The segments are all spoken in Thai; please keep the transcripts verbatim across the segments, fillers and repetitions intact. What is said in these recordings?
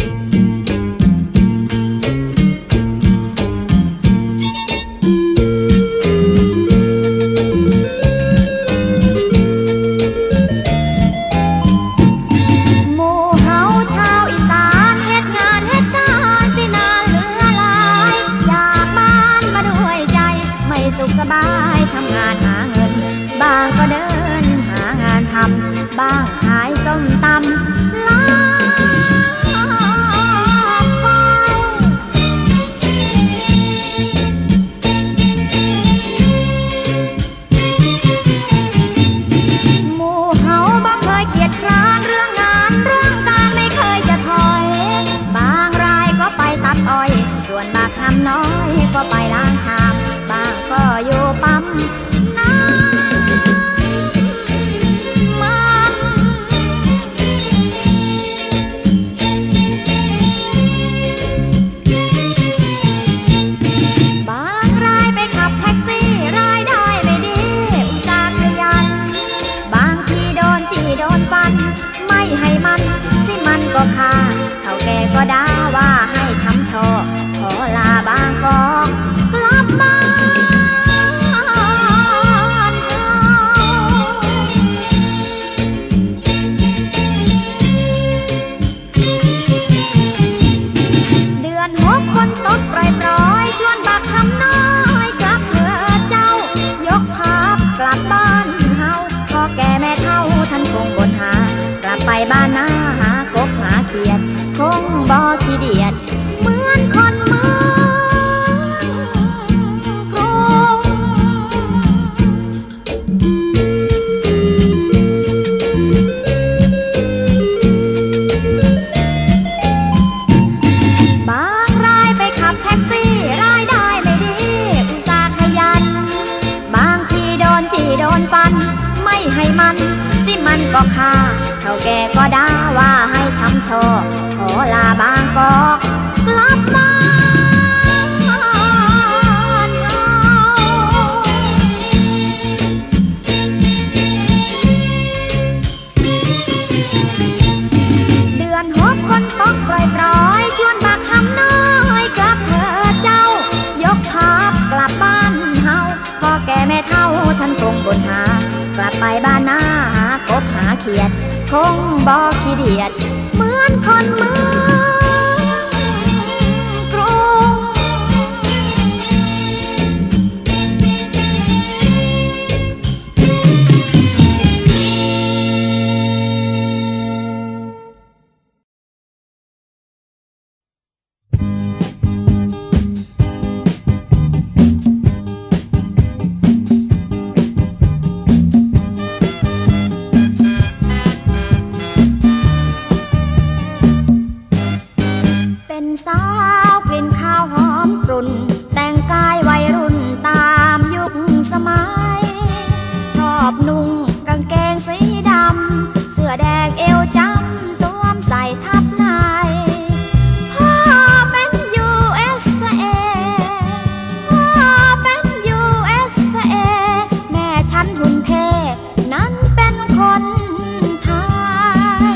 บ้างขายส้มตำลาบหมู่เฮาบ่เคยเกียจคร้านเรื่องงานเรื่องการไม่เคยจะถอยบางรายก็ไปตัดอ้อยส่วนบางคำน้อยก็ไปล้างชามบางก็อยู่ปั๊มน้ำก็ค่าเท่าแก่ก็ด่าว่าให้ช้ำชอขอลาบางกอกกลับบ้านเดือนหกคนตกปล่อยๆชวนบักคำน้อยกลับเถิดเจ้ายกทัพกลับบ้านเฮาพ่อแก่แม่เฒ่าท่านคงบ่นหากลับไปบ้านนาหากบหาเขียดคงบ่ขี้เดียดเหมือนคนเมืองกรุงบางรายไปขับแท็กซี่รายได้ไม่ดีอุตส่าห์ขยันบางทีโดนจี้โดนฟันไม่ให้มันสิมันก็ฆ่าเท่าแก่ก็ด่าว่าให้ช้ำชอขอลาบางกอกกลับบ้านเดือนหกคนตกปล่อยๆชวนบักคำน้อยกลับเถิดเจ้ายกทัพกลับบ้านเฮาพ่อแก่แม่เฒ่าท่านคงบ่นหากลับไปบ้านนาหากบหาเขียดคงบ่ขี้เดียดเหมือนคนเมืองกรุงสาวกลิ่นข้าวหอมกรุ่นแต่งกายวัยรุ่นตามยุคสมัยชอบนุ่งกางเกงสีดำเสื้อแดงเอวจำสวมใส่ทับในพ่อเป็น ยู เอส เอ พ่อเป็น ยู เอส เอ แม่ฉันหุ่นเทนั้นเป็นคนไทย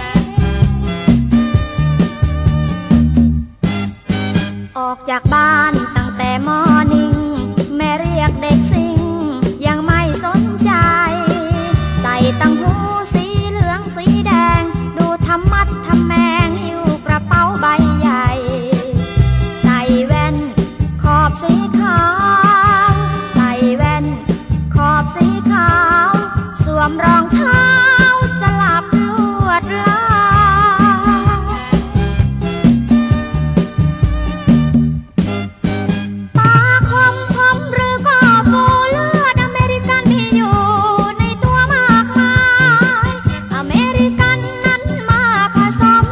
ออกจากบ้านตั้งแต่มอนิ่งแม่เรียกเด็กซิ่งยังไม่สนใจใส่ตังหูสีเหลืองสีแดงดูทำมัดทำแมงหิ้วกระเป๋าใบใหญ่ใส่แว่นขอบสีขาวใส่แว่นขอบสีขาวสวมรองเท้าสลับลวดลายผสม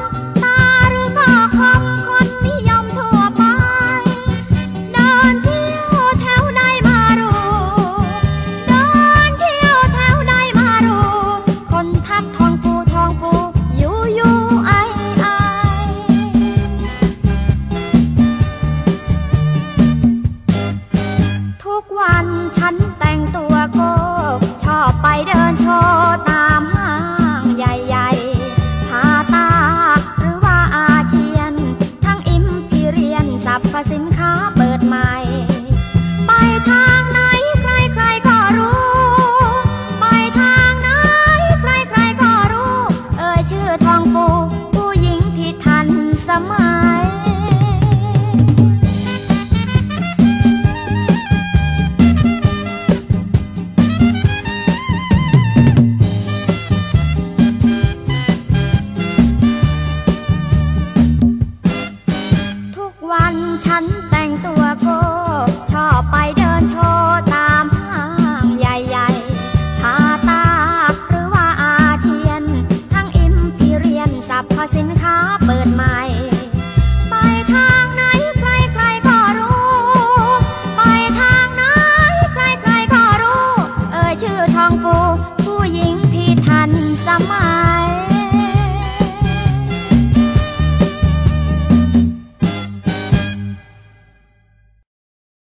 ทองฟูผู้หญิงที่ทันสมัย